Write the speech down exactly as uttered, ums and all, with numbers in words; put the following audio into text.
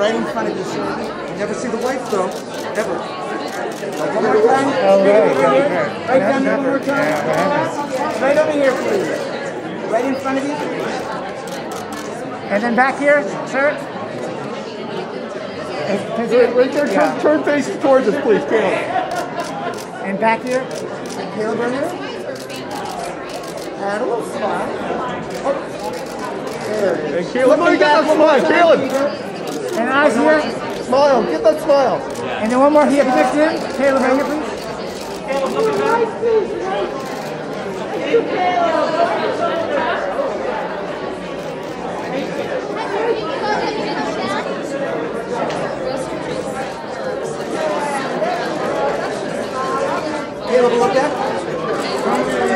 right in front of you, sir. You never see the wife, though. Never. Like one more time. Oh, right. Right down there one more time. Right over here, please. Right in front of you. And then back here, sir. Right, right there, turn, turn faces towards us, please, Caleb. And back here. Caleb right here. Add a little smile. Oh. There it is. Hey, Caleb, let me get that smile, Caleb. And eyes here. Smile, get that smile. And then one more here, next here. Caleb, right here, please. Caleb, look at that. Thank you, Caleb. Caleb, look at.